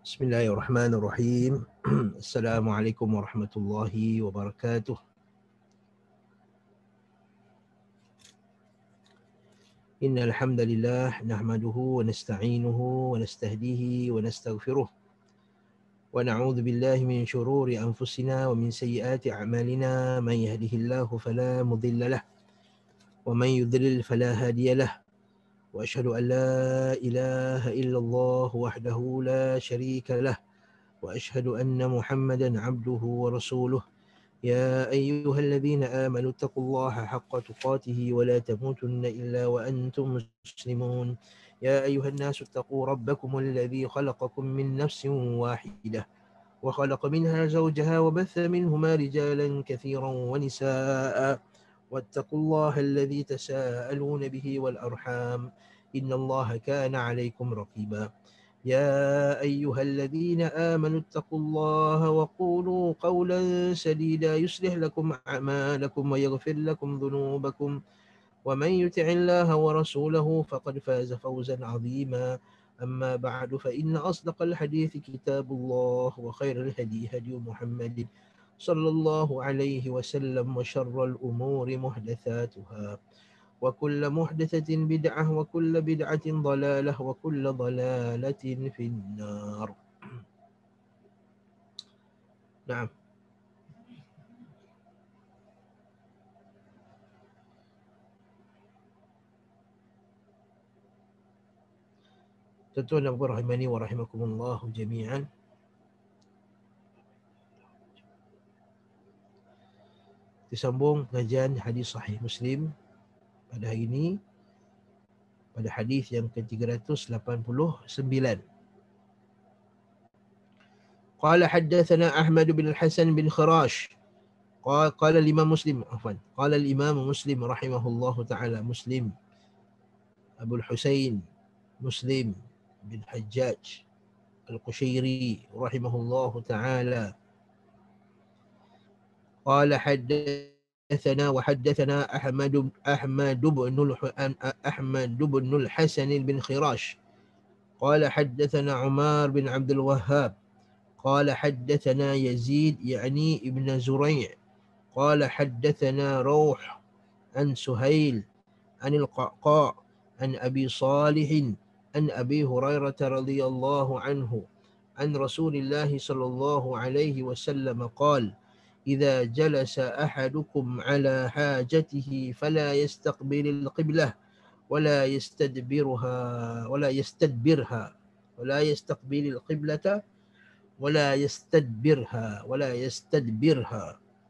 Bismillahirrahmanirrahim. Assalamualaikum warahmatullahi wabarakatuh. Innal hamdalillah nahmaduhu wa nasta'inuhu wa nastahdihi wa nastaghfiruh. Wa na'udzu billahi min shururi anfusina wa min sayyiati a'malina. Man yahdihillahu fala mudilla lah wa man yudlil fala hadiya lah. Wa asyhadu an la ilaha illallah wahdahu la syarika lah. وأشهد أن محمدا عبده ورسوله يا أيها الذين آمنوا اتقوا الله حق تقاته ولا تموتن إلا وأنتم مسلمون يا أيها الناس اتقوا ربكم الذي خلقكم من نفس واحدة وخلق منها زوجها وبث منهما رجالا كثيرا ونساء واتقوا الله الذي تساءلون به والأرحام إن الله كان عليكم رقيبا يا أيها الذين آمنوا اتقوا الله وقولوا قولا سديدا يصلح لكم أعمالكم ويغفر لكم ذنوبكم ومن يطع الله ورسوله فقد فاز فوزا عظيما أما بعد فإن أصدق الحديث كتاب الله وخير الهدي هدي محمد صلى الله عليه وسلم وشر الأمور محدثاتها وكل محدثة بدعة وكل بدعة ضلالة وكل ضلالة في النار. نعم. Tuan-tuan dan puan rahimani wa rahimakumullah jami'an. Disambung pengajian hadis sahih Muslim pada hari ini, pada hadis yang ke-389. Qala haddatsana Ahmad bin Al-Hasan bin Khirash. Qala al-Imam Muslim, qala al-Imam Muslim rahimahullahu taala, Muslim Abu Husain Muslim bin Hajjaj Al-Qushairi rahimahullahu taala. Qala حدثنا أحمد بن الحسن بن خراش قال حدثنا عمار بن عبد الوهاب قال حدثنا يزيد يعني ابن زريع قال حدثنا روح عن سهيل عن القعقاع عن أبي صالح عن أبي هريرة رضي الله عنه عن رسول الله صلى الله عليه وسلم قال إذا جلس أحدكم على حاجته فلا يستقبل القبلة ولا يستدبرها ولا يستقبل القبلة ولا يستدبرها.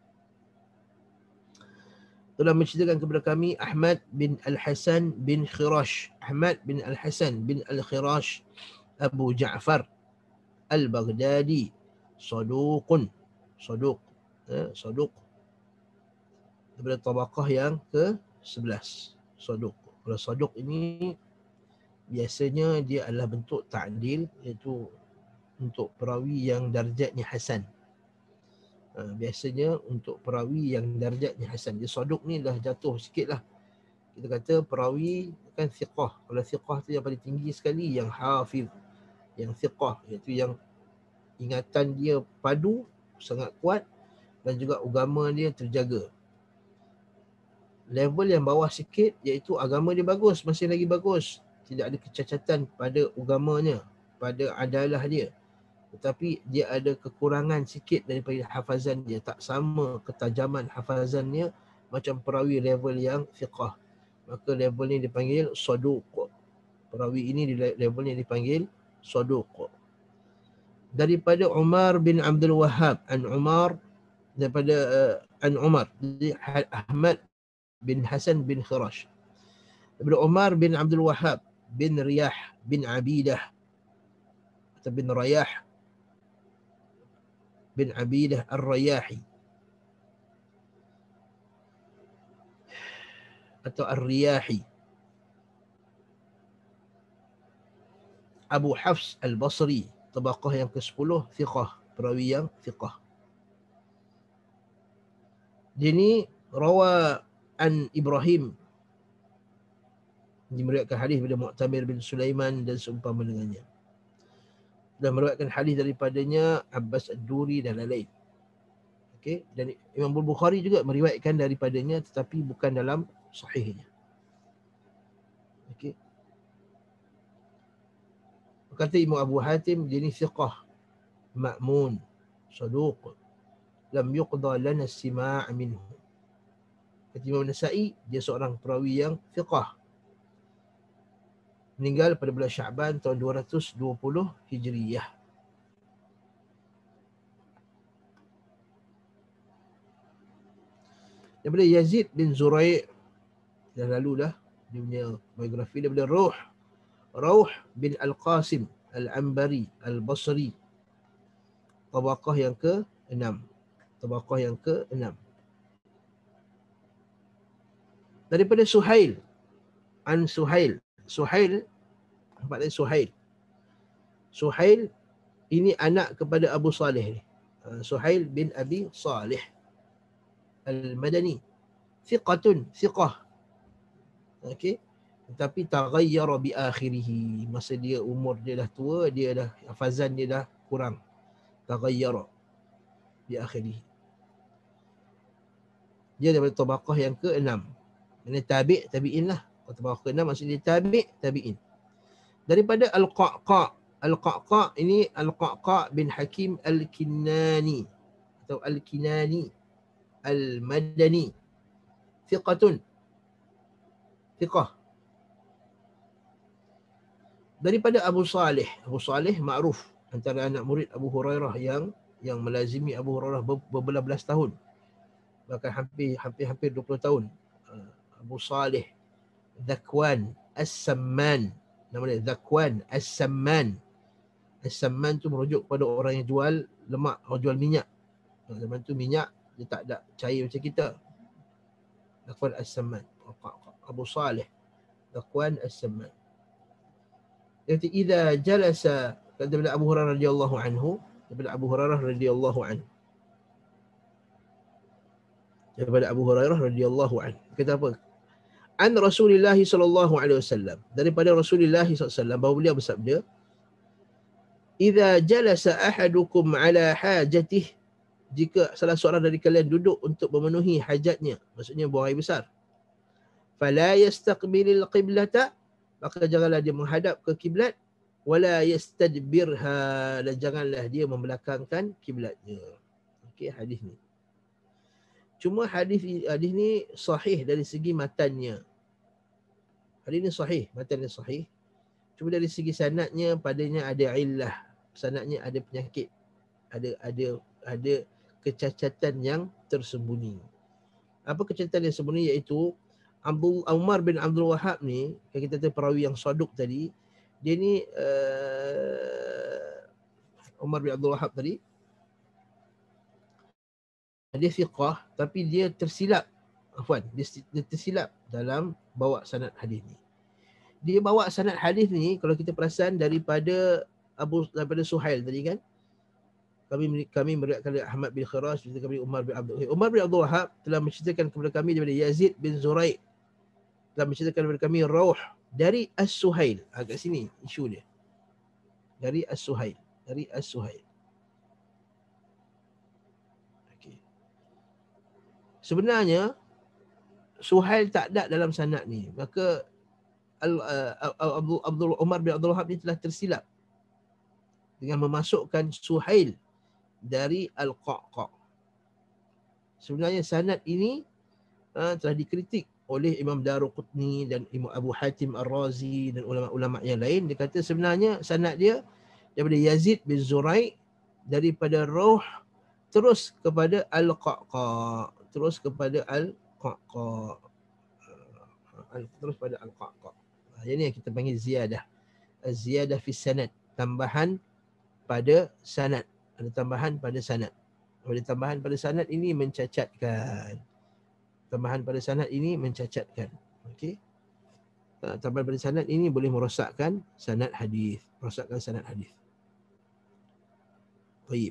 Telah menceritakan kepada kami Ahmad bin Al-Hasan bin Khirash. Ahmad bin Al-Hasan bin Al-Khirash Abu Ja'far Al-Baghdadi, saduq daripada tabaqah yang ke-11. Saduq. Kalau saduq ini biasanya dia adalah bentuk ta'dil, iaitu untuk perawi yang darjatnya hasan. Biasanya untuk perawi yang darjatnya hasan. Dia saduq ni dah jatuh sikit lah. Kita kata perawi kan thiqah. Kalau thiqah tu yang paling tinggi sekali, yang hafiz, yang thiqah, iaitu yang ingatan dia padu, sangat kuat, dan juga agama dia terjaga. Level yang bawah sikit iaitu agama dia bagus, masih lagi bagus, tidak ada kecacatan pada agamanya, pada adalah dia, tetapi dia ada kekurangan sikit daripada hafazan dia, tak sama ketajaman hafazannya macam perawi level yang thiqah. Maka level ni dipanggil saduq. Perawi ini levelnya dipanggil saduq. Daripada Umar bin Abdul Wahhab, Ahmad bin Hasan bin Khirash. Daripada Umar bin Abdul Wahhab bin Riyah bin Abidah atau bin Rayah bin Abidah Ar-Rayahi atau Ar-Riyahi, Abu Hafs Al-Basri, tabaqah yang ke-10, thiqah, perawi yang thiqah. Dia ni rawa an Ibrahim, dimeriwayatkan hadis daripada Mu'tamir bin Sulaiman dan seumpama dengannya. dan meriwayatkan hadis daripadanya Abbas Ad-Duri dan lain-lain. Okey, dan Imam Bukhari juga meriwayatkan daripadanya tetapi bukan dalam sahihnya. Okey. Kata Imam Abu Hatim, dia ni thiqah, ma'mun, saduq, lam yuqda lana istima' minhu. Kata Imam Nasa'i, dia seorang perawi yang thiqah. Meninggal pada bulan Sya'ban tahun 220 Hijriyah. Daripada Yazid bin Zurai', dah lalu dah dia punya biografi, daripada Rauh bin Al-Qasim Al-Ambari Al-Basri, tabaqah yang ke-6. Tabaqah yang ke-6. Daripada Suhail, an Suhail. Suhail, nampak tadi Suhail. Suhail ini anak kepada Abu Saleh ni. Suhail bin Abi Saleh Al-Madani. Thiqatun, thiqah. Okey. Tetapi taghayyara bi akhirih. Masa dia umur dia dah tua, dia dah hafazan dia dah kurang. Taghayyara bi akhirih. Dia daripada tabaqah yang ke-6. Ini tabi'in lah. Tabaqah ke-6 maksudnya tabi'in. Daripada Al-Qa'qa'. Al-Qa'qa' ini Al-Qa'qa' bin Hakim Al-Kinani atau Al-Kinani Al-Madani. Thiqatun. Thiqah. Daripada Abu Saleh. Abu Saleh ma'ruf antara anak murid Abu Hurairah yang melazimi Abu Hurairah berbelas-belas tahun. Bahkan hampir 20 tahun. Abu Saleh Zakwan As-Samman. Nama dia Zakwan As-Samman. As-Samman tu merujuk kepada orang yang jual lemak, orang jual minyak. Zaman tu minyak dia tak ada cair macam kita. Zakwan As-Samman. Abu Saleh Zakwan As-Samman. Kata idza jalasa, daripada Abu Hurairah radhiyallahu anhu, daripada Abu Hurairah radhiyallahu anhu. Daripada Abu Hurairah radhiyallahu anhu. Kata apa? An Rasulullah sallallahu alaihi wasallam. Daripada Rasulullah sallallahu alaihi wasallam bahawa beliau bersabda, idza jalasa ahadukum ala hajatih, jika salah seorang dari kalian duduk untuk memenuhi hajatnya, maksudnya buang air besar, fala yastaqbilil qiblata, maka janganlah dia menghadap ke kiblat, wala yastadbirha, dan janganlah dia membelakangkan kiblatnya. Okey, hadis ni. Cuma hadis ni sahih dari segi matannya. Hadis ni sahih, matannya sahih. Cuma dari segi sanadnya padanya ada illah, sanadnya ada penyakit. Ada kecacatan yang tersembunyi. Apa kecacatan yang tersembunyi? Iaitu Umar bin Abdul Wahab ni, kita tahu perawi yang saduq tadi, dia ni Umar bin Abdul Wahab tadi, dia thiqah tapi dia tersilap. Dia tersilap dalam bawa sanad hadis ni. Dia bawa sanad hadis ni kalau kita perasan daripada Suhail tadi kan. Kami meriwayatkan dari Ahmad bin Khirash, dari Umar bin Abdul Wahab telah menceritakan kepada kami daripada Yazid bin Zurai', telah menceritakan kepada kami Rauh dari As-Suhail. Kat sini isu dia. Dari As-Suhail. Okey. Sebenarnya Suhail tak ada dalam sanad ni. Maka Umar bin Abdul Wahab ni telah tersilap dengan memasukkan Suhail dari Al-Qa'qa'. Sebenarnya sanad ini telah dikritik oleh Imam Daruqutni dan Imam Abu Hatim Ar-Razi dan ulama-ulama yang lain. Dia kata sebenarnya sanad dia daripada Yazid bin Zurai' daripada Rauh terus kepada Al-Qa'qa', terus pada Al-Qa'qa'. Ini yang kita panggil ziyadah. Az-ziyadah fi sanad, tambahan pada sanad. Ada tambahan pada sanad. Ada tambahan pada sanad ini mencacatkan. Okey. Tambahan pada sanad ini boleh merosakkan sanad hadis. Baik.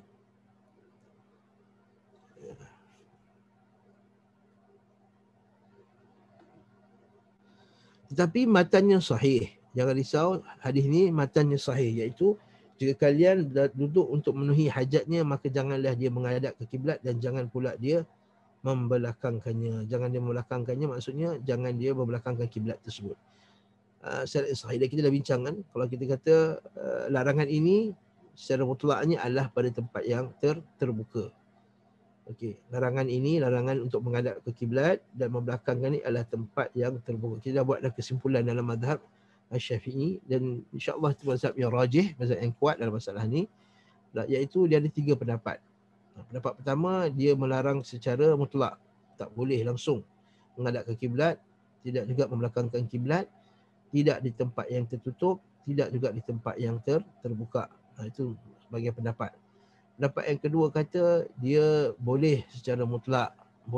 Tetapi matannya sahih. Jangan risau, hadis ni matannya sahih, iaitu Jika kalian duduk untuk memenuhi hajatnya, maka janganlah dia menghadap ke kiblat dan jangan pula dia membelakangkannya. Jangan dia membelakangkannya maksudnya jangan dia membelakangkan kiblat tersebut. Secara sahih kita dah bincang kan, kalau kita kata larangan ini secara mutlaknya adalah pada tempat yang terbuka. Okey, larangan ini larangan untuk menghadap ke kiblat dan membelakangkan ini adalah tempat yang terbuka. Kita dah buat dah kesimpulan dalam mazhab Syafi'i dan insya-Allah itu mazhab yang rajih, mazhab yang kuat dalam masalah ni, iaitu dia ada 3 pendapat. Pendapat pertama, dia melarang secara mutlak, tak boleh langsung menghadap ke kiblat, tidak juga membelakangkan kiblat, tidak di tempat yang tertutup, tidak juga di tempat yang terbuka. Itu sebagai pendapat. Pendapat yang kedua kata dia boleh secara mutlak,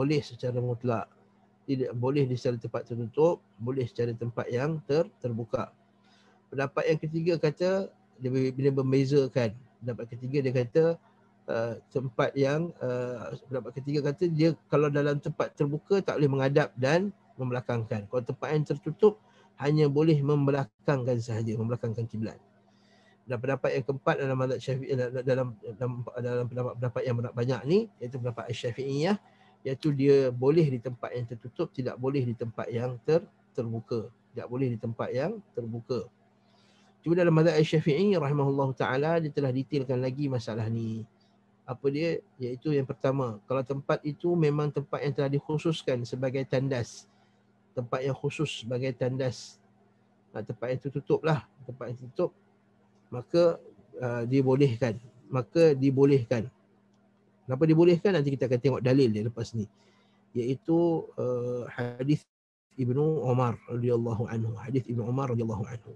tidak boleh di secara tempat tertutup, boleh secara tempat yang terbuka. Pendapat yang ketiga kata dia bila membezakan. Pendapat ketiga dia kata tempat yang pendapat ketiga kata dia kalau dalam tempat terbuka tak boleh menghadap dan membelakangkan. Kalau tempat yang tertutup hanya boleh membelakangkan sahaja, membelakangkan kiblat. Dan pendapat yang keempat dalam mazhab Syafi'i dalam pendapat yang banyak ni iaitu pendapat Syafi'iyah, iaitu dia boleh di tempat yang tertutup, tidak boleh di tempat yang terbuka. Tidak boleh di tempat yang terbuka. Cuma dalam mazhab Syafi'i rahimahullahu taala dia telah detailkan lagi masalah ni. Apa dia? Iaitu yang pertama, kalau tempat itu memang tempat yang telah dikhususkan sebagai tandas. Tempat yang khusus sebagai tandas. Tempat yang tertutup lah, tempat yang tertutup, maka dibolehkan. Kenapa dibolehkan? Nanti kita akan tengok dalil dia lepas ni. Iaitu hadis Ibnu Umar radhiyallahu anhu. Hadis Ibnu Umar radhiyallahu anhu.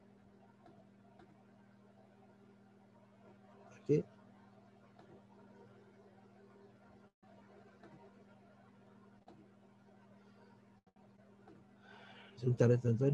Okey. Sebentar tuan-tuan.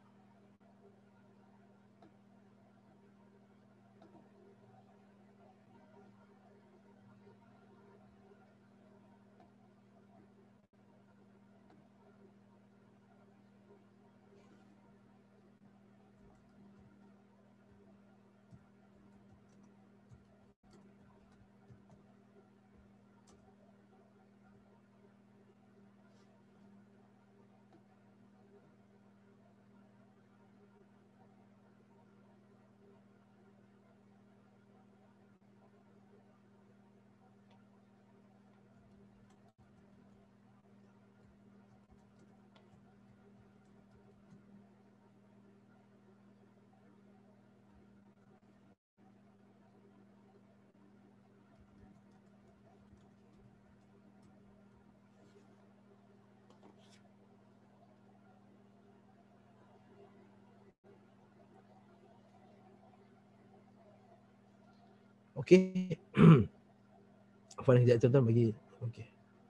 Okey. Apa nak kejap tuan-tuan bagi. Okey.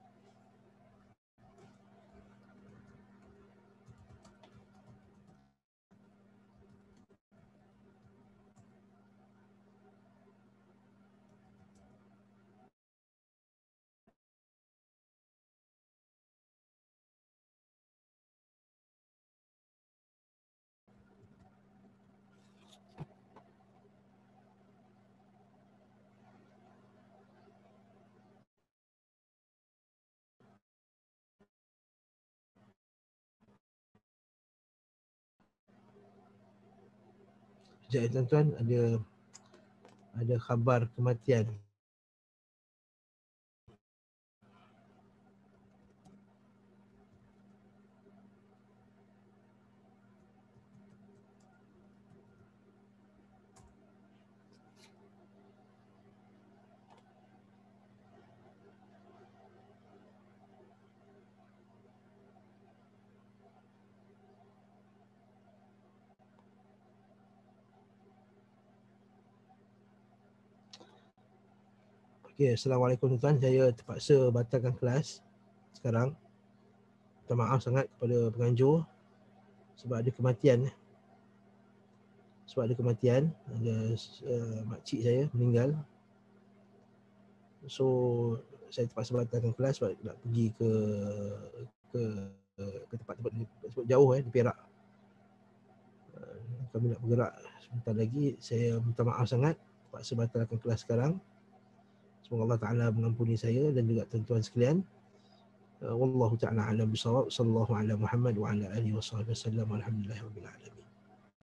Sekejap tuan-tuan, ada khabar kematian. Okey, Assalamualaikum tuan-tuan. Saya terpaksa batalkan kelas sekarang. Minta maaf sangat kepada penganjur sebab ada kematian. Ada makcik saya meninggal. So saya terpaksa batalkan kelas sebab nak pergi ke ke tempat-tempat jauh di Perak. kami nak bergerak sebentar lagi. Saya minta maaf sangat terpaksa batalkan kelas sekarang. Semoga Allah Ta'ala mengampuni saya dan juga tuan-tuan sekalian. Wallahu ta'ala alam bisawab. Sallallahu ala Muhammad wa ala alihi wa sahbihi wasallam. Alhamdulillahirabbil alamin.